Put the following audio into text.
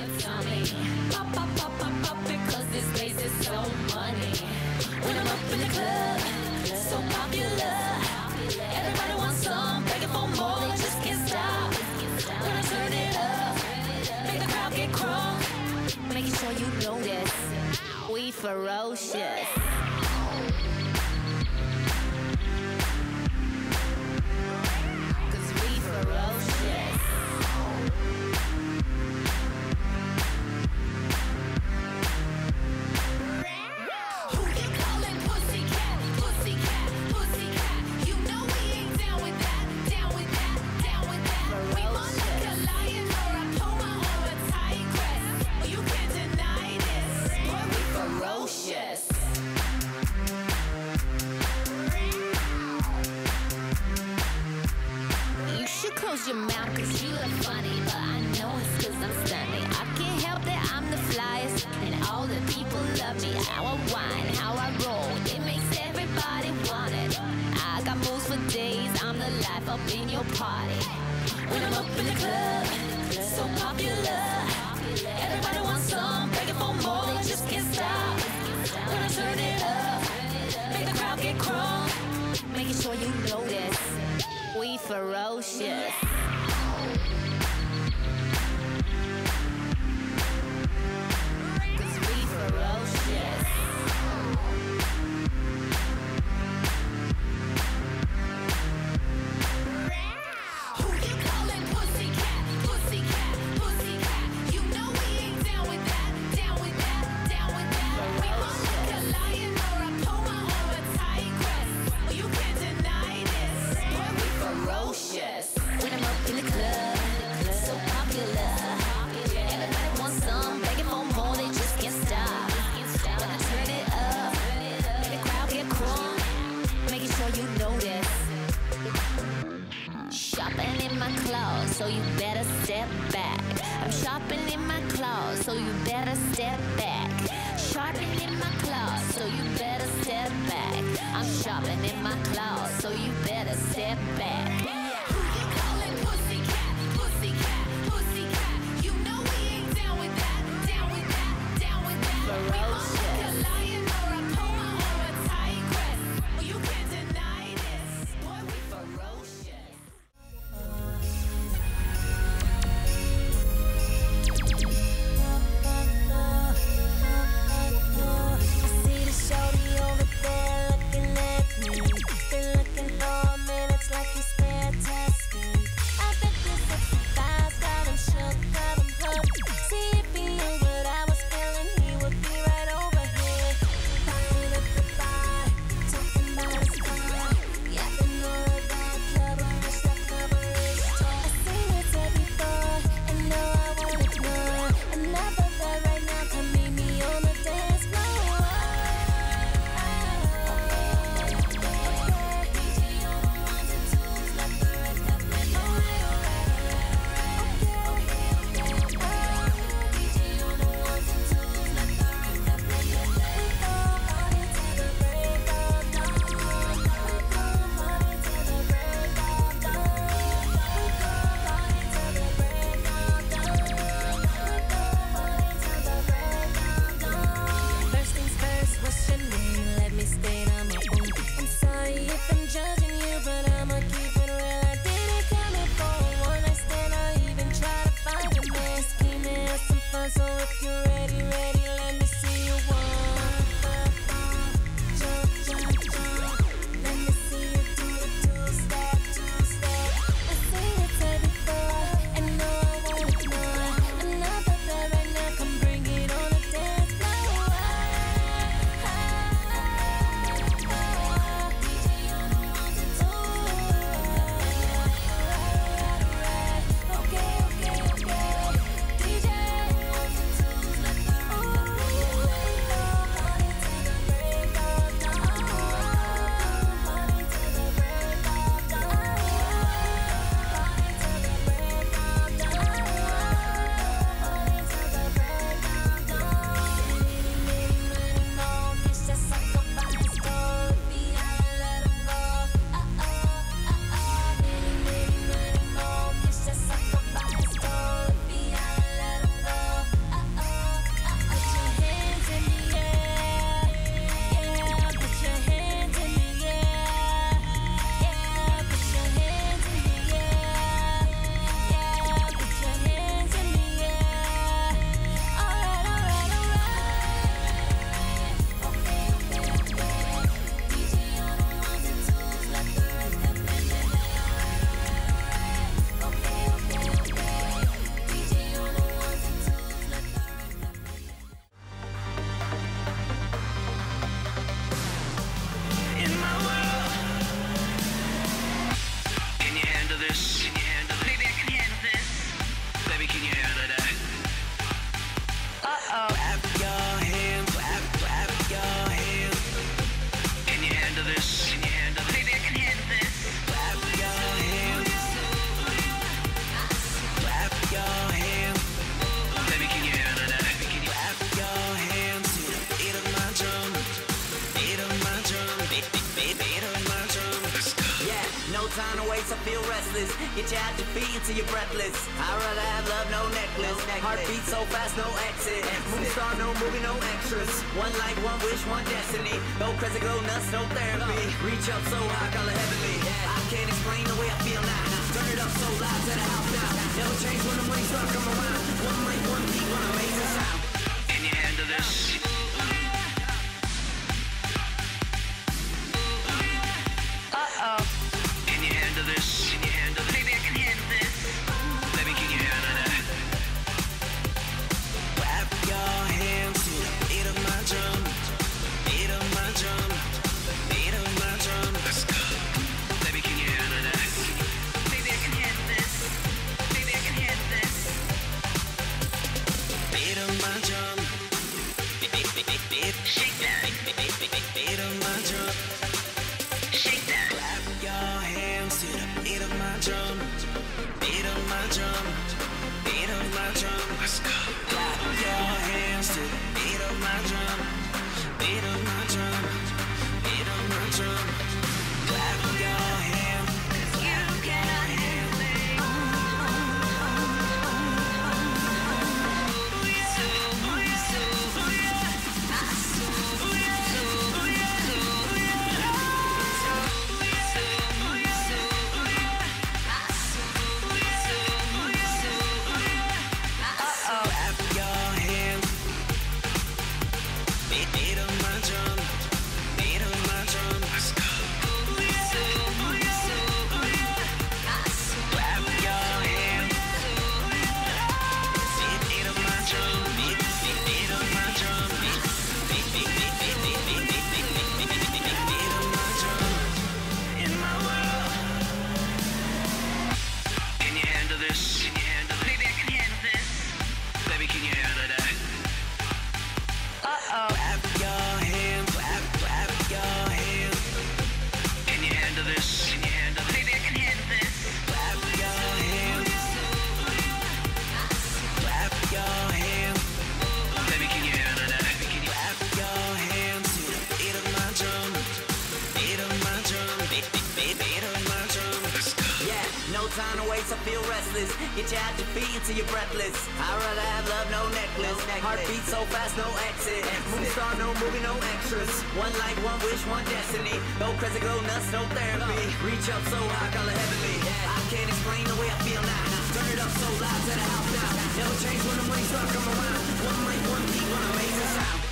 your tummy. Pop, pop, pop, pop, pop, because this place is so money. When I'm up in the club, so popular. Everybody wants some, begging for more, they just can't stop. When I turn it up, make the crowd get crunk. Making sure you know this, we ferocious. Close your mouth cause you look funny, but I know it's cause I'm stunning. I can't help that I'm the flyest and all the people love me. How I whine, how I roll, it makes everybody want it. I got moves for days, I'm the life up in your party. When I'm up in the club, so popular. Everybody wants some, begging for more, they just can't stop. When I turn it up, make the crowd get crunk. Making sure you know this, we ferocious. Cause we ferocious. Who you calling pussycat, pussycat, pussycat? You know we ain't down with that, down with that, down with that. We want like a lion or a puma or a tigress. You can't deny this, boy, we ferocious. When I'm up in the club, so popular. Everybody wants some, begging for more, they just can't stop. When I turn it up, make the crowd get crunk. Making sure you know this. Shopping in my clothes, so you better step back. I'm shopping in my clothes, so you better step back. Shopping in my clothes, so you better step back. I'm shopping in my clothes, so you better step back. Who you calling pussycat, pussycat, pussycat? You know we ain't down with that, down with that, down with that. Ferocious. We want like a lion or a puma or a tigress. You can't deny this, boy, we ferocious. Shorty over there looking at me. Been looking for a minute, it's like he's time to waste, I feel restless. Get you out your feet until you're breathless. I'd rather have love, no necklace. Heartbeat so fast, no exit. Movie star, no movie, no extras. One life, one wish, one destiny. Go crazy, go nuts, no therapy. Reach up so high, call it heavenly. I can't explain the way I feel now. Turn it up so loud to the house now. Never change when the money start coming around. One mic, one beat, one amazing sound. Can you handle this? Can you handle this? Can you handle this? Baby, I can handle this. Baby, can you handle that? Clap your hands to the beat of my drum. Beat of my drum. Beat of my drum. Let's go. Baby, can you handle that? Baby, I can handle this. Baby, I can handle this. Beat of my drum. Beat. Shake that. Beat of my drum. Shake that. Clap your hands to the beat of my drum. Beat of my drum. Beat of my drum. Let's go. Clap your hands to the beat of my drum. Beat of my drum. Beat of my drum. Clap your hands. You cannot handle me. Clap your hands. Beat of my drum. Beat of my drum. Let's go. Clap your hands. Beat of my drum. Beat of my drum. Beat of my drum. In my world. Can you handle this? Can you handle it? Baby, I can handle this. Baby, can you handle that? Clap your hands. Clap your hands. Can you handle this? Can you handle it? Baby, I can handle this. Clap your hands. Clap your hands. Baby, can you handle that? Clap your hands to the beat of my drum. Beat of my drum. Beat of my drum. Let's go. Yeah, no time to waste, I feel restless. Get you out your feet until you're breathless. I'd rather have love, no necklace. Heartbeat so fast, no exit. Movie star, no movie, no extras. One life, one wish, one destiny. Go crazy, go nuts, no therapy. Reach up so high, call it heavenly. I can't explain the way I feel now. Turn it up so loud to the house now. Never change when the money start coming around. One mic, one beat, one amazing sound.